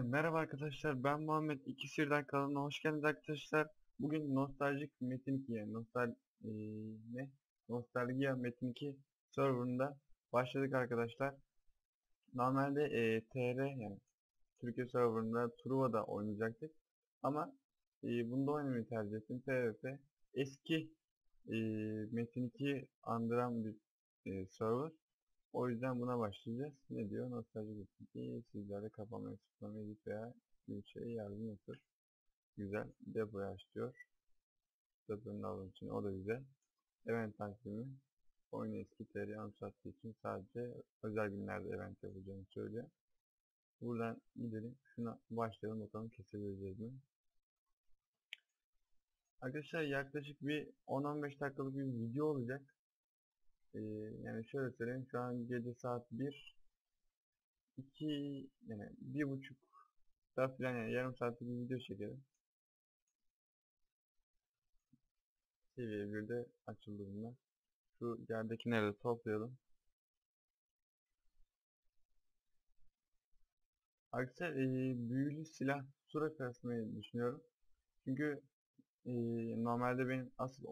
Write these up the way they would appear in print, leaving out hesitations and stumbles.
Merhaba arkadaşlar, ben Muhammed. İkisirden kanalına hoş geldiniz arkadaşlar. Bugün nostaljik Metin 2'ye, ne? Nostalgia Metin 2 serverında başladık arkadaşlar. Normalde TR yani Türkiye serverında Truva'da oynayacaktık. Ama bunda oynamayı tercih ettim. TRT eski e, Metin 2'yi andıran bir server. O yüzden buna başlayacağız. Ne diyor? Nostalji bitki sizlere kapamaya sıkmamaya git veya bir şeye yardım yapıyor. Güzel. Depoyu aç diyor. Deponun alım için o da güzel. Event takvimi. Oyun eski TR anımsattığı için sadece özel günlerde event yapacağını söylüyor. Buradan gidelim. Şuna başlayalım bakalım kesebileceğiz mi? Arkadaşlar yaklaşık bir 10-15 dakikalık bir video olacak. Yani şöyle söyleyeyim. Şu an gece saat 1. 2 yani 1,5 daha filan yani yarım saatlik bir video çekelim. Seviye 1'de açıldı bunlar. Şu yerdekileri de toplayalım. Arkadaşlar büyülü silah sura kasmayı düşünüyorum. Çünkü e, normalde benim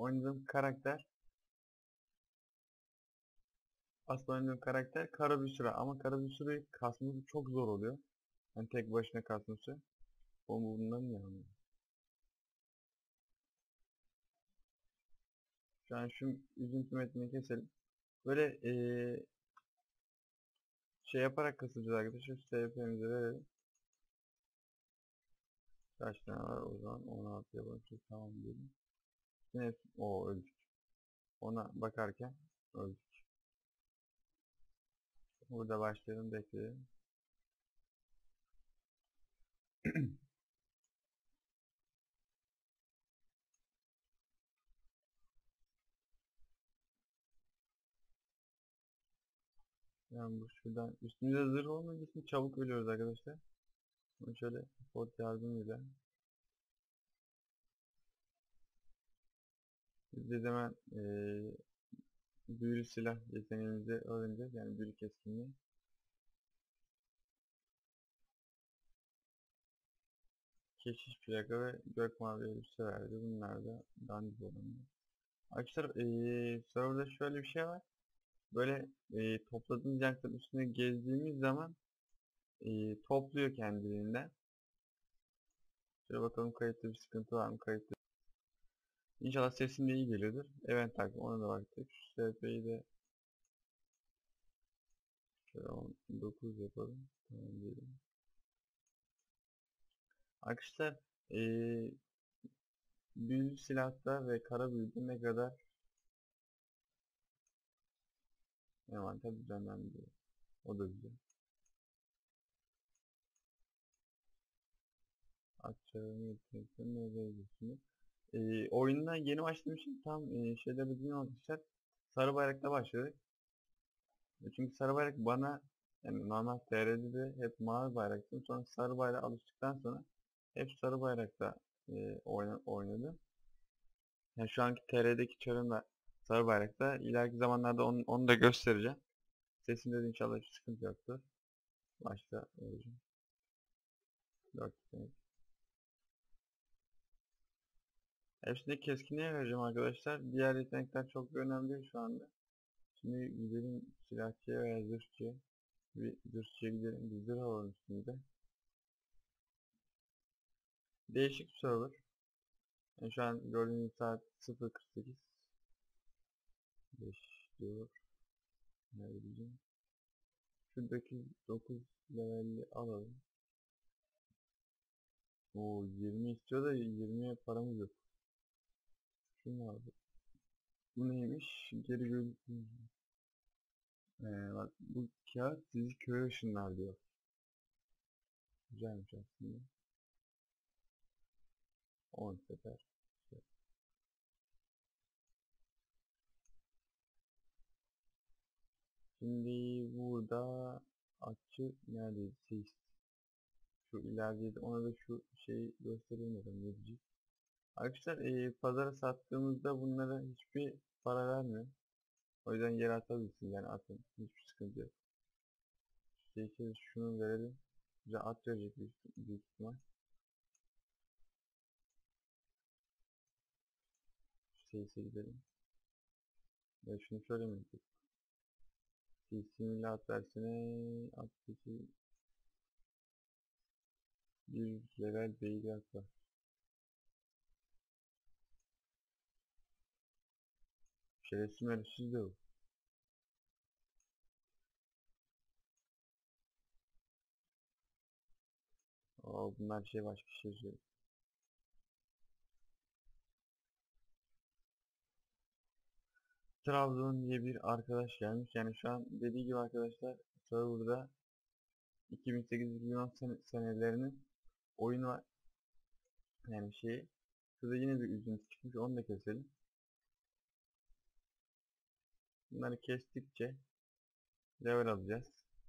asıl oynadığım karakter Karabüşra ama Karabüşra'yı kasması çok zor oluyor. Yani tek başına kasması. O bundan niye anlıyor? Şu an şu üzüntü metnini keselim. Böyle şey yaparak kasacağız arkadaşlar. SP'mizi verelim. Kaç tane var o zaman? 16 yapalım. Tamam diyelim. Yine o öldük. Ona bakarken öldük. Burada başlayalım bekleyelim. Yani bu şuradan üstümüze zırh olmadığı için çabuk ölüyoruz arkadaşlar. Bunu şöyle pot yardımıyla biz de hemen büyülü silah yeteneğimizi öğreneceğiz. Yani büyülü keskinliği. Keşiş plaka ve gök mavi elbise verdi. Bunlar da dandik olanlar. Arkadaşlar serverda şöyle bir şey var. Böyle topladığımız yankların üstüne gezdiğimiz zaman topluyor kendiliğinden. Şöyle bakalım kayıtta bir sıkıntı var mı? Kayıtta. İnşallah sesim de iyi geliyordur. Evet takip ona da baktık. Şu SP'yi de şöyle 19 yapalım. Tamam diyelim. Arkadaşlar büyülü silahta ve kara büyüde ne kadar envanter düzenlendi. O da güzel. Açarını yetenekten nereye gidiyorsunuz? Oyundan yeni başladığım için tam şeyde bilmiyorum arkadaşlar. Sarı bayrakta başladık. Çünkü sarı bayrak bana yani normal TR'de de hep mavi bayraktım. Sonra sarı bayrağa alıştıktan sonra hep sarı bayrakta oynadım. Yani şu anki TR'deki çarım da sarı bayrakta. İleriki zamanlarda onu da göstereceğim. Sesimde de inşallah hiç sıkıntı yoktur. Başta olacağım. 4 yetenek. Hepsini keskinliğe vereceğim arkadaşlar. Diğer yetenekler çok bir önemli değil şu anda. Şimdi gidelim silahçıya veya zırhçıya. Bir zırhçıya gidelim. Bir zırh alalım üstümüze. Değişik bir server. Yani şu an gördüğünüz saat 0:48. 5 diyor. Nerede diyeceğim. Şuradaki 9 levelli alalım. O 20 istiyor da 20'ye paramız yok. Şunu abi. Bu neymiş? Geri görüntü. Bak bu kağıt sizi köye ışınlar diyor. Güzelmiş aslında. 10 sefer. Şimdi burada açı neredeydi? Şu ilerideydi. Ona da şu şeyi göstereyim bakalım ne diyecek. Arkadaşlar pazara sattığımızda bunlara hiçbir para vermiyor. O yüzden yere atabilirsiniz yani atın. Hiçbir sıkıntı yok. Şunu verelim. Bize at verecek büyük ihtimal. CS'e gidelim. Ya şunu söylemeyin. CS'nin at versene. At CC. Bir level beygir at var. Şerefsiz merefsiz de o. Bunlar şey başka şey söylüyor. Trabzon diye bir arkadaş gelmiş. Yani şu an dediği gibi arkadaşlar serverda 2008-2010 senelerinin oyunu var. Yani şeyi. Şurada yine bir üzüntü çıkmış. Onu da keselim. Bunları kestikçe level alacağız.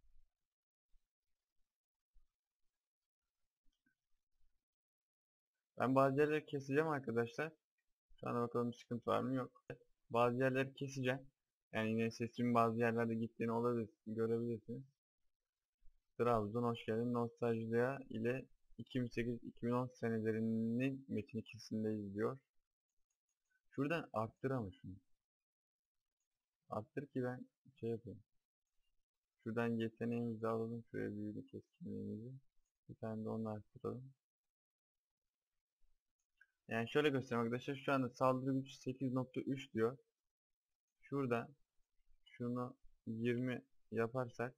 Ben bazı yerleri keseceğim arkadaşlar. Şu anda bakalım bir sıkıntı var mı, yok. Bazı yerleri keseceğim. Yani yine sesimin bazı yerlerde gittiğini olabilir, görebilirsiniz. Trabzon hoş geldin. Nostaljiya ile 2008-2010 senelerinin Metin 2'sindeyiz diyor. Şuradan arttır ama şunu. Arttır ki ben şey yapayım. Şuradan yeteneğimizi alalım. Şuraya büyülü keskinliğimizi. Bir tane de onu arttıralım. Yani şöyle göstereyim arkadaşlar. Şu anda saldırı gücü 8.3 diyor. Şurada şunu 20 yaparsak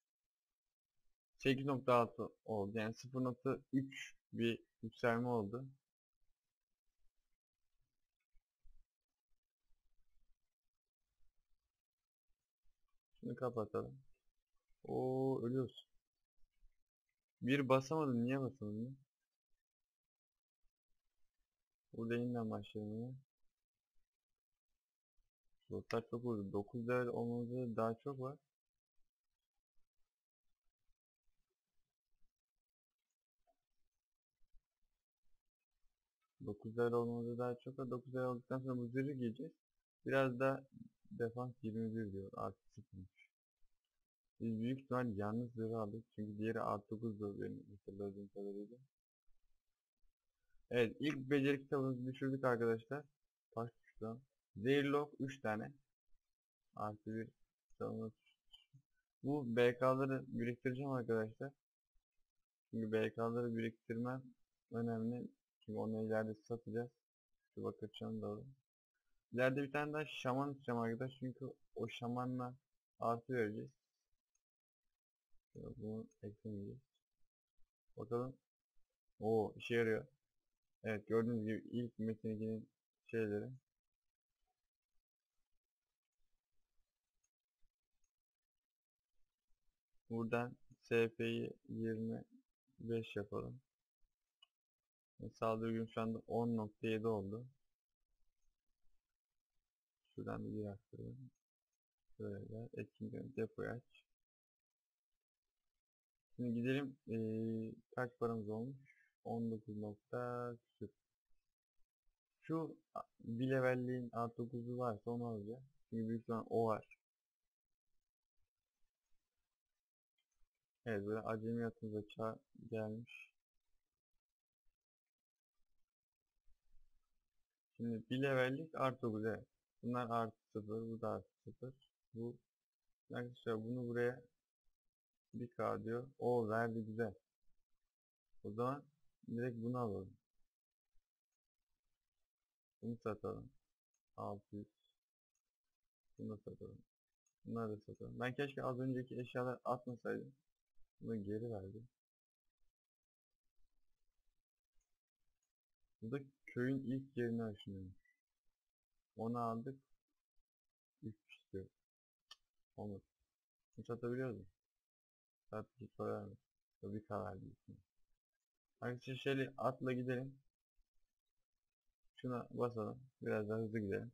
8.6 oldu. Yani 0.3 bir yükselme oldu. Şunu kapatalım. Oo, ölüyoruz. Bir basamadım. Niye basamadım? Burada yeniden başlayalım yine. Slotlar çok vurdu. 9 level olmamızda daha çok var. Dokuz level olmamızda daha çok var. 9 level olduktan sonra bu zırhı giyeceğiz. Biraz da defans 21 diyor. Artı 0. Biz büyük ihtimal yalnız zırhı aldık. Çünkü diğeri artı 9 diyor benim hatırladığım kadarıyla. Evet, ilk beceri kitabımızı düşürdük arkadaşlar. Kaç tuştan? Zehirlock 3 tane. Artı bir savunma. Bu BK'ları biriktireceğim arkadaşlar. Çünkü BK'ları biriktirmem önemli. Çünkü onu ileride satacağız. Şu bakacağım da. İleride bir tane daha şaman isteyeceğim arkadaş. Çünkü o şamanla artı vereceğiz. Bunu eklemeyeceğiz. Bakalım. Oo, işe yarıyor. Evet, gördüğünüz gibi ilk Metin 2'nin şeyleri. Buradan SP'yi 25 yapalım. Saldırı gücüm şu anda 10.7 oldu. Şuradan bir arttıralım. Böyle etkinliklerini depoya aç. Şimdi gidelim. Kaç paramız olmuş? 19 nokta küsür. Şu bir levelliğin artı 9'u varsa onu alacağım. Çünkü büyük ihtimal o var. Evet, böyle acemi atımıza çağ gelmiş. Şimdi bir levellik artı 9, evet. Bunlar artı 0, bu da artı 0. Bu arkadaşlar bunu buraya 1K diyor. O verdi, güzel. O zaman direkt bunu alalım. Bunu satalım. 600. Bunu da satalım. Bunları da satalım. Ben keşke az önceki eşyalar atmasaydım. Bunu geri verdi. Bu da köyün ilk yerini aşınıyor. Onu aldık. 3 istiyor. Olmadı. Bunu satabiliyoruz mu? Sattık, para vermiş. Bir karar değil. Arkadaşlar şöyle atla gidelim. Şuna basalım. Biraz daha hızlı gidelim.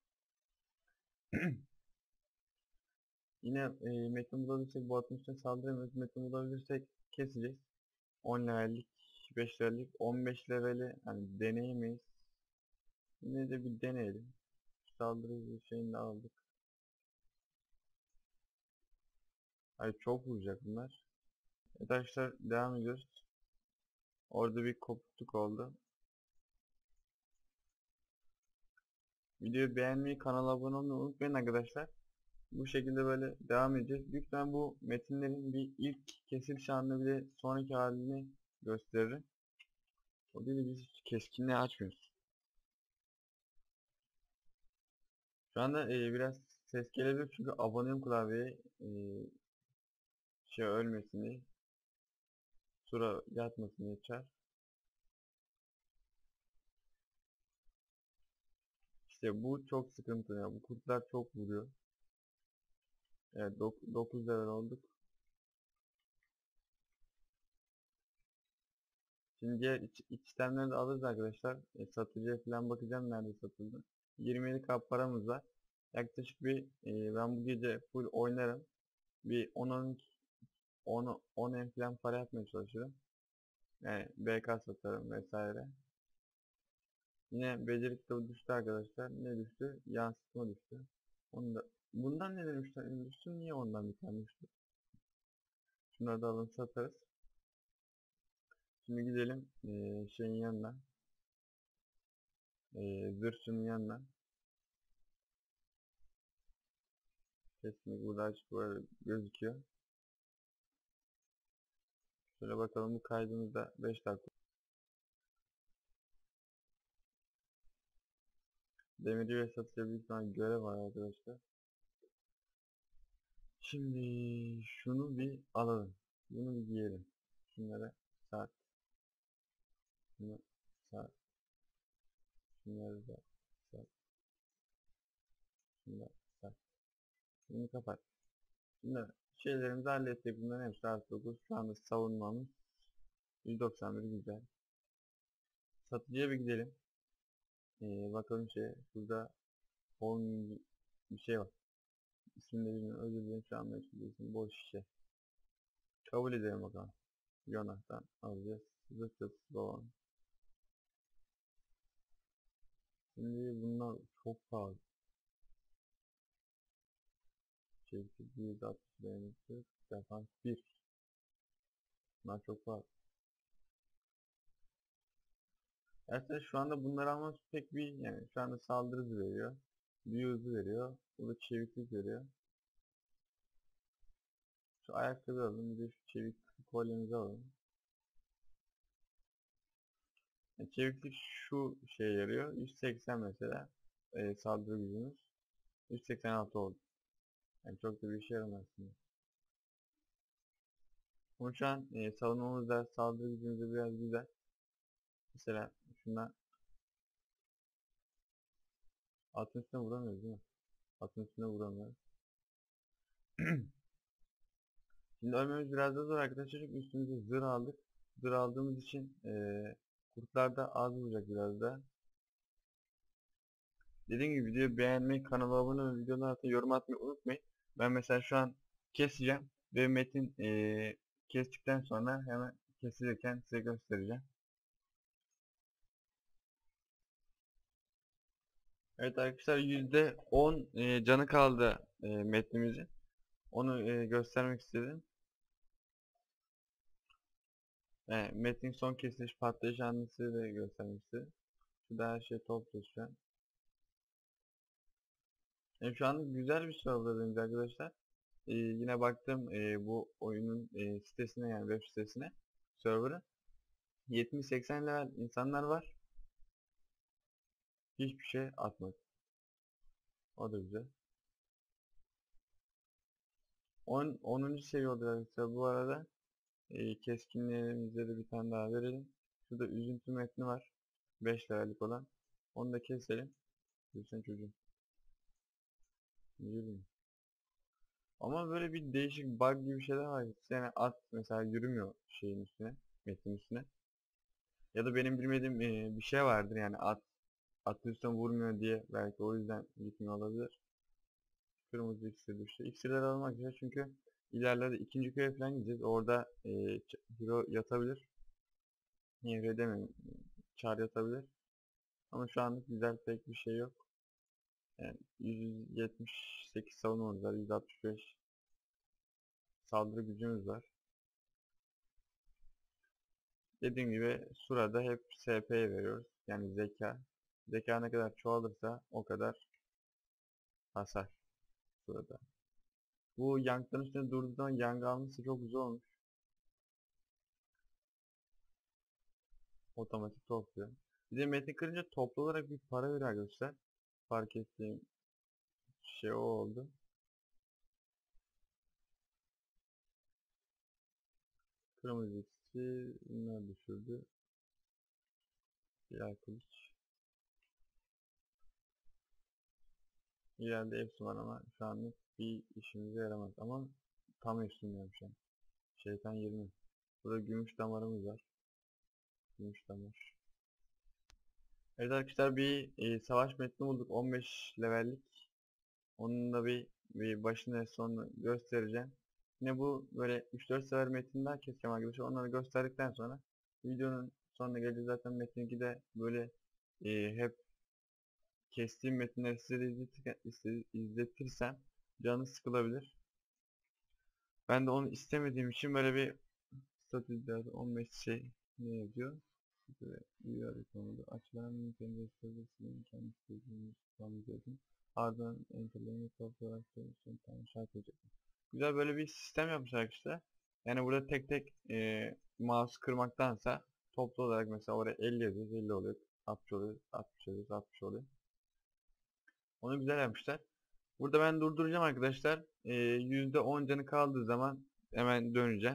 Yine metin bulabilirsek bu atın üstüne saldıramıyoruz. Metin bulabilirsek keseceğiz. 10 levellik, 5 levellik, 15 leveli hani deneyemeyiz. Yine de bir deneyelim. Saldırı şeyini de aldık. Hayır, çok vuracak bunlar. Evet arkadaşlar, devam ediyoruz. Orada bir kopukluk oldu. Videoyu beğenmeyi, kanala abone olmayı unutmayın arkadaşlar. Bu şekilde böyle devam edeceğiz. Büyük ihtimalle bu metinlerin bir ilk kesiliş halini, bir de sonraki halini gösteririm. O değil, biz keskinliği açmıyoruz. Şu anda biraz ses gelebilir çünkü aboneyim klavyeye, şey ölmesin diye, sura yatmasın diye çar. İşte bu çok sıkıntı ya. Bu kurtlar çok vuruyor. Evet, 9 level olduk. Şimdi diğer iç işlemleri de alırız arkadaşlar. Satıcıya falan bakacağım nerede satıldı. 27k paramız var. Yaklaşık bir ben bu gece full oynarım. Bir 10 falan para yapmaya çalışırım. Yani BK satarım vesaire. Yine becerilik de düştü arkadaşlar. Ne düştü? Yansıtma düştü. Onu da, bundan ne demişler? Düştü. Niye ondan bir tane düştü? Şunları da alın satarız. Şimdi gidelim şeyin yanına. Zırhçının yanına. Kesinlikle burada açık böyle gözüküyor. Şöyle bakalım, bu kaydımızda 5 dakika. Demiri ve satıcı büyük ihtimalle görev var arkadaşlar. Şimdi şunu bir alalım. Bunu bir giyelim. Şunlara saat. Şunu saat. Şunları da saat. Şunları saat. Bunu kapat. Şimdi şeylerimizi hallettik. Bunların hepsi artı 9. Şu anda savunmamız 191 güzel. Satıcıya bir gidelim. Bakalım şurada 10 bir şey var. İsmini de bilmiyorum. Özür dilerim, şu anda hiçbir isim boş şişe. Kabul edelim bakalım. Yonah'tan alacağız. Zıt balon. Şimdi bunlar çok pahalı. Çevik 160 dayanıklı. Defans 1. Bunlar çok pahalı. Gerçi şu anda bunları alması pek bir, yani şu anda saldırı hızı veriyor. Büyü hızı veriyor. Bu da çeviklik veriyor. Şu ayakkabı alalım. Bir de şu çevik kolyemizi alalım. Yani çeviklik şu şey yarıyor. 180 mesela. Saldırı gücümüz. 186 oldu. Yani çok da bir işe yaramaz aslında. Ama şu an savunmamız da saldırı gücümüz de biraz güzel. Mesela şundan atın üstüne vuramıyoruz değil mi? Atın üstüne vuramıyoruz. Şimdi ölmemiz biraz da zor arkadaşlar, çünkü üstümüze zırh aldık. Zırh aldığımız için kurtlar da az vuracak biraz da. Dediğim gibi videoyu beğenmeyi, kanala abone olmayı, videoların altına yorum atmayı unutmayın. Ben mesela şu an keseceğim ve metin kestikten sonra hemen kesilirken size göstereceğim. Evet arkadaşlar, %10 canı kaldı metnimizin. Onu göstermek istedim. Metnin son kesiliş patlayış anını da göstermek istedim. Şurada her şey topluyoruz şu an. Şu an güzel bir serverdayız arkadaşlar. Yine baktım bu oyunun sitesine, yani web sitesine, server'a. 70-80 level insanlar var. Hiçbir şey atmadı. O da güzel. 10. seviye oldu arkadaşlar bu arada. Keskinliğimize de bir tane daha verelim. Şurada üzüntü metni var. 5 levellik olan. Onu da keselim. Lütfen çocuğum. Yürüyün. Ama böyle bir değişik bug gibi şeyler var. Yani at mesela yürümüyor şeyin üstüne, metnin üstüne. Ya da benim bilmediğim bir şey vardır, yani at üstüne vurmuyor diye, belki o yüzden gitmiyor olabilir. Kırmızı iksir düştü. İksirleri almak güzel çünkü ilerlerde ikinci köye falan gideceğiz. Orada hero yatabilir. Niye öyle demeyeyim. Çar yatabilir. Ama şu anlık güzel pek bir şey yok. Yani 178 savunmamız var. 165 saldırı gücümüz var. Dediğim gibi surada hep SP'ye veriyoruz. Yani zeka. Zeka ne kadar çoğalırsa o kadar hasar surada. Bu yankların üstüne durduğu zaman yang alması çok güzel olmuş. Otomatik topluyor. Bir de metin kırınca toplu olarak bir para veriyor arkadaşlar. Fark ettiğim şey o oldu. Kırmızı ikisi bunlar düşürdü. Diğer kılıç. İleride hepsi var ama şu anlık bir işimize yaramaz. Ama tam üstündeyim şu an. Şeytan 20. Burada gümüş damarımız var. Gümüş damar. Evet arkadaşlar bir savaş metni bulduk. 15 levellik. Onun da bir başını sonunu göstereceğim. Yine bu böyle 3-4 sefer metin daha keseceğim arkadaşlar. Onları gösterdikten sonra videonun sonuna geleceğiz. Zaten metin 2'de böyle hep kestiğim metinleri size de izletirsem canınız sıkılabilir. Ben de onu istemediğim için böyle bir statüde 15 şey ne yazıyor? Bir konuda açılan penceresi kendi istediğiniz tanımlayacaksın. Ardından enterlerini toplayarak tane şart edecek. Güzel böyle bir sistem yapmış arkadaşlar. Yani burada tek tek mouse kırmaktansa toplu olarak mesela oraya 50 yazıyoruz, 50 oluyor. 60 oluyor, 60 yazıyoruz, 60 oluyor. Onu güzel yapmışlar. Burada ben durduracağım arkadaşlar. %10 canı kaldığı zaman hemen döneceğim.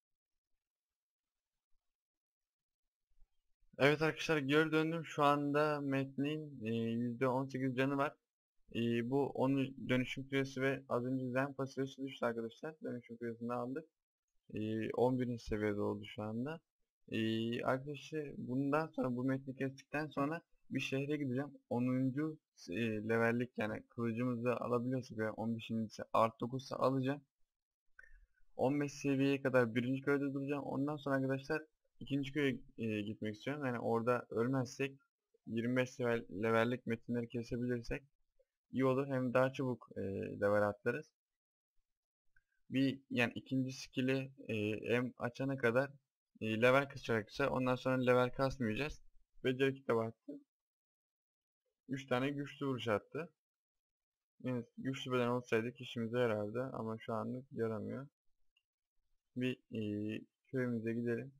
Evet arkadaşlar geri döndüm. Şu anda metnin %18 canı var. Bu onun dönüşüm süresi ve az önce zen pasifesi düştü arkadaşlar. Dönüşüm süresini aldık. 11. seviyede oldu şu anda. Arkadaşlar bundan sonra bu metni kestikten sonra bir şehre gideceğim. 10. levellik yani kılıcımızı alabiliyorsak ve 15. art 9 alacağım. 15 seviyeye kadar birinci köyde duracağım. Ondan sonra arkadaşlar ikinci köye gitmek istiyorum. Yani orada ölmezsek 25 levellik metinleri kesebilirsek iyi olur. Hem daha çabuk level atlarız. Bir yani ikinci skill'i hem açana kadar level kasacaksa ondan sonra level kasmayacağız. Beceri kitabı attı. 3 tane güçlü vuruş attı. Yani güçlü beden olsaydık işimize yarardı ama şu anlık yaramıyor. Bir köyümüze gidelim.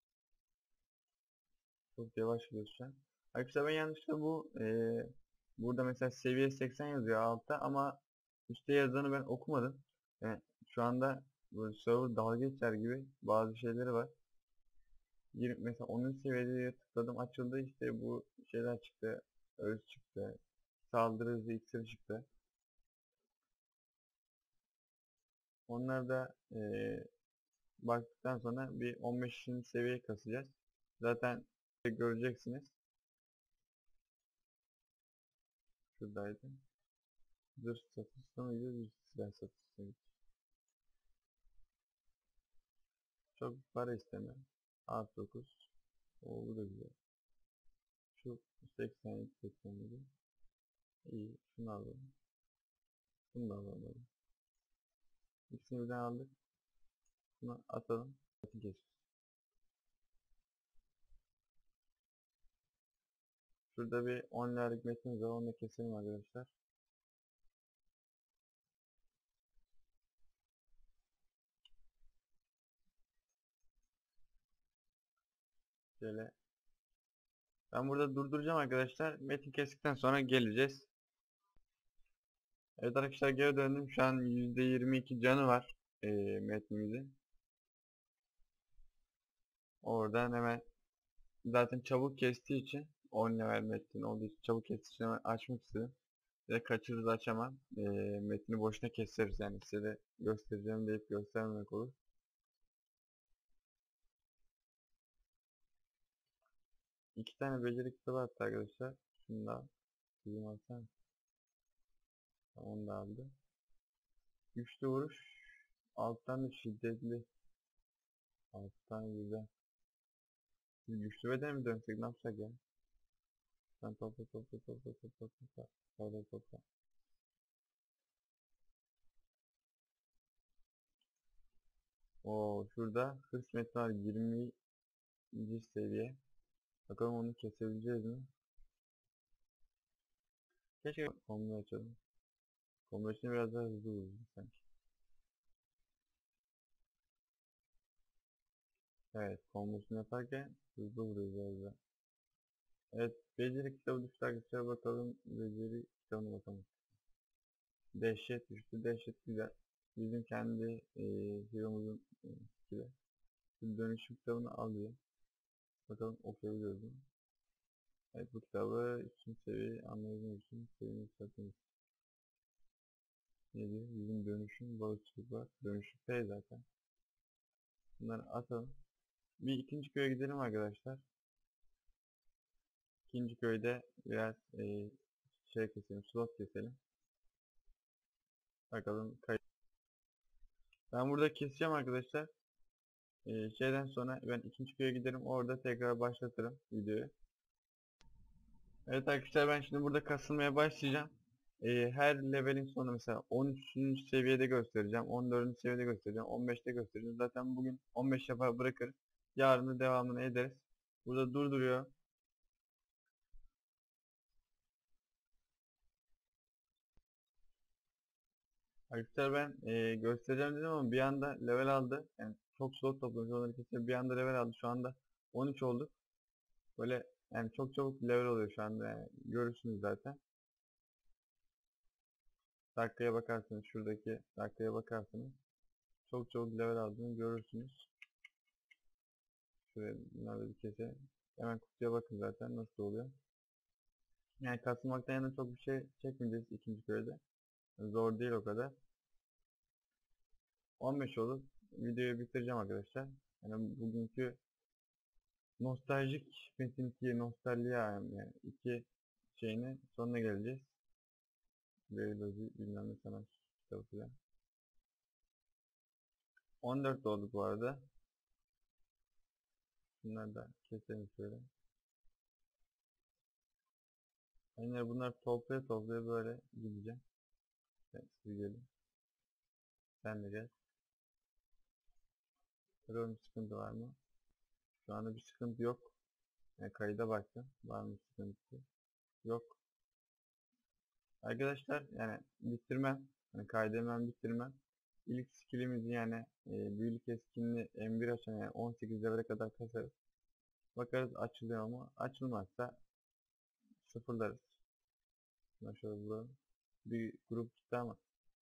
Çok yavaş gidiyoruz şu an. Arkadaşlar ben yanlışlıkla burada mesela seviye 80 yazıyor altta ama üstte yazanı ben okumadım. Yani şu anda böyle server dalga geçer gibi bazı şeyleri var. Mesela 10. seviyede tıkladım açıldı işte bu şeyler çıktı. Öz çıktı. Saldırı hızı iksiri çıktı. Onlar da baktıktan sonra bir 15. seviyeye kasacağız. Zaten göreceksiniz. Şuradaydı. Zırh satışına mı gidiyor, silah satışına gidiyor. Çok para istemiyor. Art 9. O bu da güzel. Şu 87 87. İyi. Şunu alalım. Bunu da alalım. İkisini birden aldık. Bunu atalım. Geç. Şurada bir 10 liralık metnimiz var. Onu da keselim arkadaşlar. Şöyle. Ben burada durduracağım arkadaşlar. Metin kestikten sonra geleceğiz. Evet arkadaşlar geri döndüm. Şu an %22 canı var metnimizin. Oradan hemen zaten çabuk kestiği için 10 level metin olduğu için çabuk kestiği için hemen açmak istedim. Ve kaçırırız açamam. Metni boşuna keseriz yani size de göstereceğim deyip göstermemek olur. İki tane beceri kitabı attı arkadaşlar. Şunu da bizim alsam. Onu da aldı. Güçlü vuruş. Alttan da şiddetli. Alttan güzel. Biz güçlü beden mi dönsek ne yapsak ya? Sen topla topla topla topla topla. Topla topla. Oo şurada hırs metni var 20 seviye. Bakalım onu kesebileceğiz mi? Keşke combo açalım. Combo açınca biraz daha hızlı olur sanki. Evet, kombosunu yaparken hızlı vuruyor biraz daha. Evet, beceri kitabı düştü arkadaşlar, bakalım beceri kitabına bakalım. Dehşet düştü, dehşet güzel. Bizim kendi hero'muzun skill'i. Şimdi dönüşüm kitabını alıyor. Bakalım okuyabiliyoruz mu? Evet, bu kitabı 3. seviye anlayabilmek için seviyeni yükseltmemiz. Ne diyor? Bizim dönüşüm balıkçılık var. Dönüşüm P zaten. Bunları atalım. Bir ikinci köye gidelim arkadaşlar. İkinci köyde biraz şey keselim, slot keselim. Bakalım ben burada keseceğim arkadaşlar. Şeyden sonra ben ikinci köye giderim, orada tekrar başlatırım videoyu. Evet arkadaşlar, ben şimdi burada kasılmaya başlayacağım. Her levelin sonu mesela 13. seviyede göstereceğim, 14. seviyede göstereceğim, 15'te göstereceğim. Zaten bugün 15 yapar bırakırız. Yarın da devamını ederiz. Burada durduruyor. Arkadaşlar ben göstereceğim dedim ama bir anda level aldı. Yani çok slot toplamış, onları kesince bir anda level aldı. Şu anda 13 olduk. Böyle yani çok çabuk level oluyor şu anda, yani görürsünüz zaten. Dakikaya bakarsınız, şuradaki dakikaya bakarsınız. Çok çabuk level aldığını görürsünüz. Şuraya bunları bir keselim. Hemen kutuya bakın zaten nasıl oluyor. Yani kasılmaktan yana çok bir şey çekmeyeceğiz ikinci köyde. Zor değil o kadar. 15 olup videoyu bitireceğim arkadaşlar. Yani bugünkü nostaljik Metin 2 nostaljiya, yani iki şeyine sonuna geleceğiz. Biyoloji bilmem ne sanat kitabı falan. 14 olduk bu arada. Bunları da keselim şöyle. Yine bunlar toplaya toplaya böyle gideceğim. Siz gelin. Sen de gel. Bakalım bir sıkıntı var mı? Şu anda bir sıkıntı yok. Yani kayıda baktım. Var mı sıkıntı? Yok. Arkadaşlar yani bitirmem. Yani kaydı hemen bitirmem. İlk skillimizi yani büyülük etkinliği M1 açan, yani 18 level'e kadar kasarız. Bakarız açılıyor mu? Açılmazsa sıfırlarız. Şuna şöyle vuralım. Bir grup gitti ama.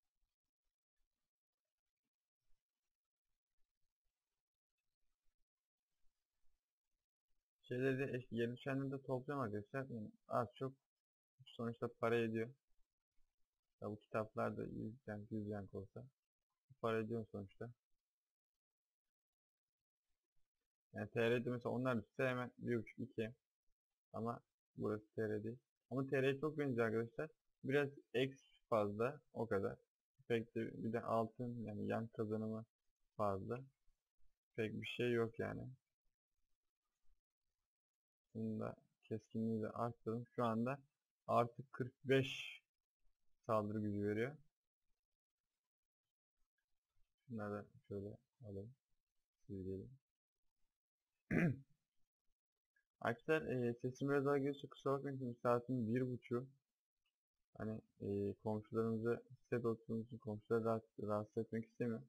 Şeyleri de yeni düşenleri de topluyorum arkadaşlar. Yani az çok sonuçta para ediyor. Ya bu kitaplar da 100 yank 100 yank olsa para ediyor sonuçta. Yani TR'de mesela onlar düşse hemen 1.5-2, ama burası TR değil. Ama TR'ye çok benziyor arkadaşlar. Biraz X fazla, o kadar. Pek de bir de altın, yani yan kazanımı fazla. Pek bir şey yok yani. Bunu da keskinliği de arttırdım. Şu anda artık 45 saldırı gücü veriyor. Şunları da şöyle alalım. Silgelim. Arkadaşlar sesim biraz daha geliyorsa kusura bakmayın, çünkü saatin 1.30'u. Hani komşularımızı site oturduğumuz için komşuları rahatsız etmek istemiyorum.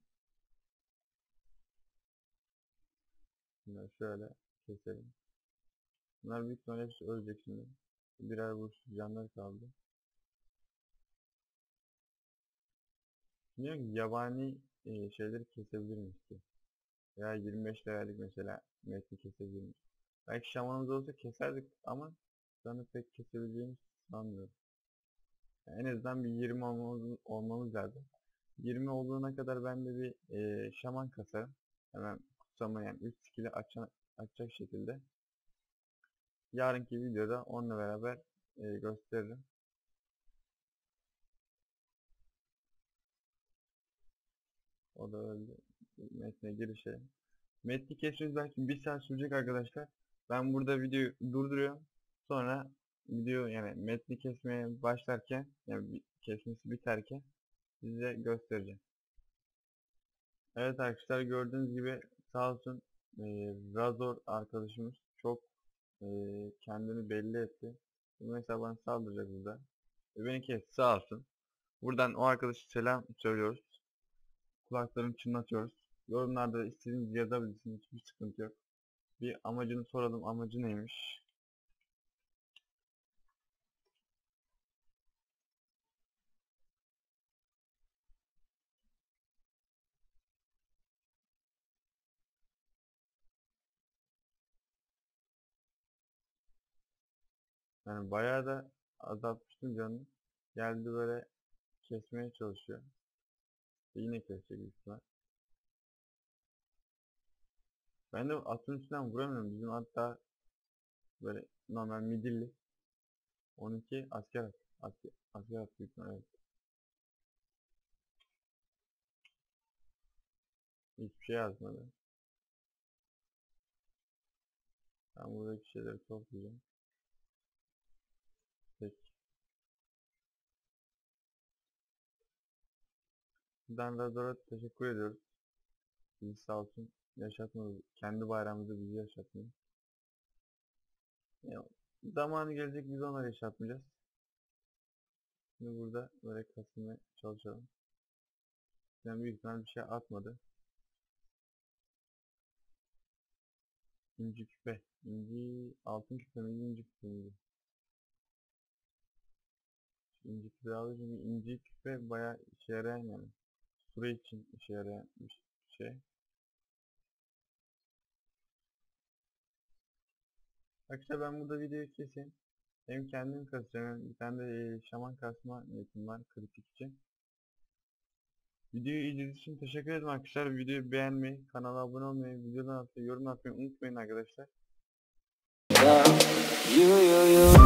Bunları şöyle keselim. Bunlar büyük ihtimalle hepsi ölecek şimdi. Birer vuruş canları kaldı. Bilmiyorum ki yabani şeyleri kesebilir miyiz ki? Veya 25 levellik mesela metni kesebilir miyiz? Belki şamanımız olsa keserdik ama şu anda pek kesebileceğimizi sanmıyorum. Yani en azından bir 20 olmamız lazım. 20 olduğuna kadar ben de bir şaman kasarım. Hemen kutsama, yani 3 skill'i açacak şekilde. Yarınki videoda onunla beraber gösteririm. O da öyle. Metne girişelim. Metni kesmemiz belki 1 saat sürecek arkadaşlar. Ben burada videoyu durduruyorum. Sonra video, yani metni kesmeye başlarken, yani kesmesi biterken size göstereceğim. Evet arkadaşlar, gördüğünüz gibi sağ olsun Razor arkadaşımız çok kendini belli etti. Şimdi mesela bana saldıracak burada. Beni kesti, sağ olsun. Buradan o arkadaşa selam söylüyoruz. Kulaklarını çınlatıyoruz. Yorumlarda istediğiniz yazabilirsiniz. Hiçbir sıkıntı yok. Bir amacını soralım. Amacı neymiş? Yani bayağı da azaltmıştım canını. Geldi böyle kesmeye çalışıyor. Yine kesecek büyük ihtimal. Ben de atın üstünden vuramıyorum. Bizim hatta böyle normal midilli. 12 asker at. Asker at büyük ihtimal, evet. Hiçbir şey yazmadı. Ben buradaki şeyleri toplayacağım. Peki. Buradan Razor'a teşekkür ediyoruz. Bizi sağ olsun yaşatmadı. Kendi bayramımızı bizi yaşatmıyor. Ya, zamanı gelecek biz onları yaşatmayacağız. Şimdi burada böyle kasmaya çalışalım. Yani büyük ihtimal bir şey atmadı. İnci küpe. İnci altın küpe miydi, inci küpe miydi? İnci küpe aldı çünkü inci küpe bayağı işe yarayan yani. Süre için işe yarayan bir şey. Arkadaşlar ben burada videoyu keseyim. Hem kendim kasacağım hem bir tane de şaman kasma niyetim var kritik için. Videoyu izlediğiniz için teşekkür ederim arkadaşlar. Videoyu beğenmeyi, kanala abone olmayı, videodan atmayı, yorum atmayı unutmayın arkadaşlar.